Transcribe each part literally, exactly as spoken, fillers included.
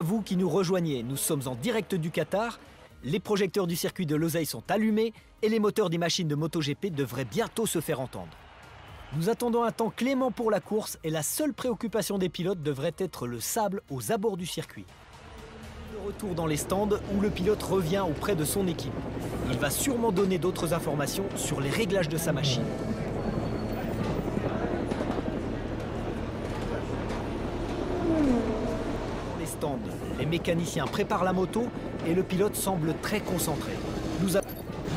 Vous qui nous rejoignez, nous sommes en direct du Qatar. Les projecteurs du circuit de Losail sont allumés et les moteurs des machines de MotoGP devraient bientôt se faire entendre. Nous attendons un temps clément pour la course et la seule préoccupation des pilotes devrait être le sable aux abords du circuit. Le retour dans les stands où le pilote revient auprès de son équipe. Il va sûrement donner d'autres informations sur les réglages de sa machine. Dans les stands, les mécaniciens préparent la moto et le pilote semble très concentré. Nous avons...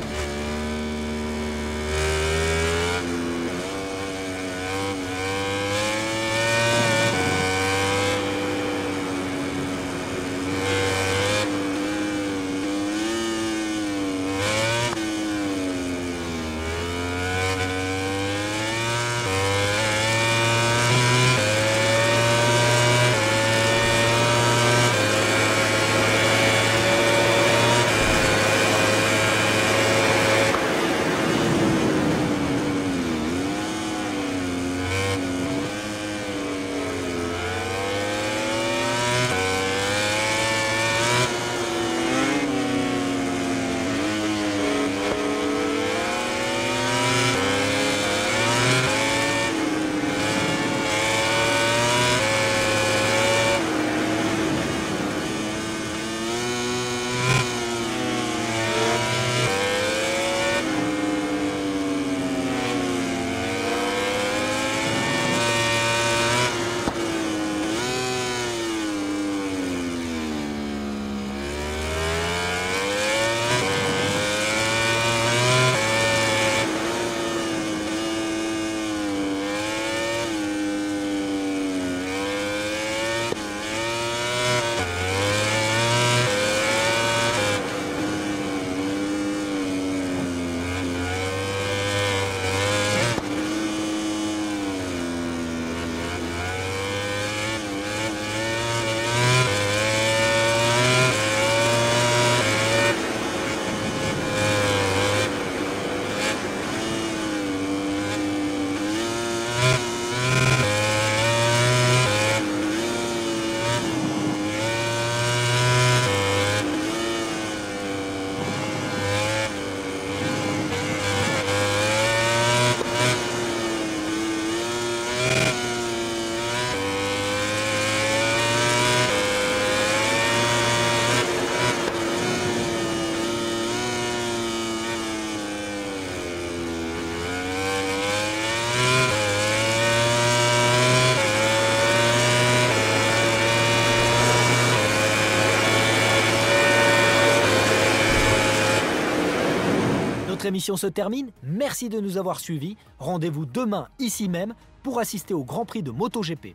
Notre émission se termine. Merci de nous avoir suivis. Rendez-vous demain, ici même, pour assister au Grand Prix de MotoGP.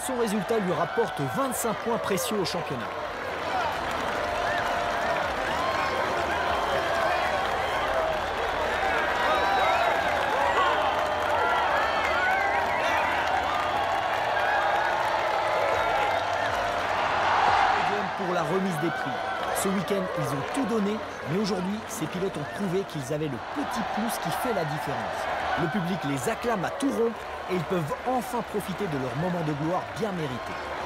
son résultat lui rapporte vingt-cinq points précieux au championnat. Pour la remise des prix. Ce week-end, ils ont tout donné, mais aujourd'hui, ces pilotes ont prouvé qu'ils avaient le petit plus qui fait la différence. Le public les acclame à tout rompre et ils peuvent enfin profiter de leur moment de gloire bien mérité.